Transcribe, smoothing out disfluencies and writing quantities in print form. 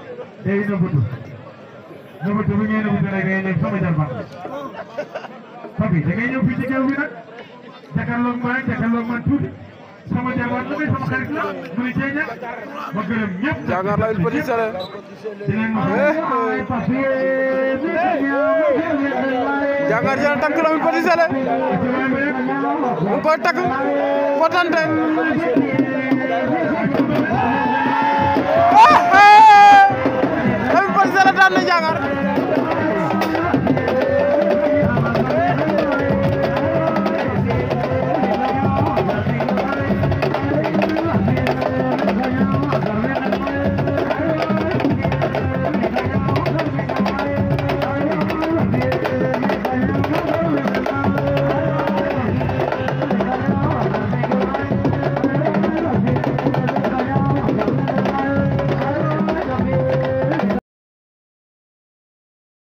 day nëbbatu nëbbatu bi ngay nëbbatu rek ngay nekk sama jarbaat papi da ngay ñëw fii ci géew bi nag jàkkaarloog man tuuti sama jarbaat la sama xarit la mu ni ceeña ma gërëm ñëpp Jangar la il Petit Sélé Jangar jël takk la il Petit Sélé mu koy takk potante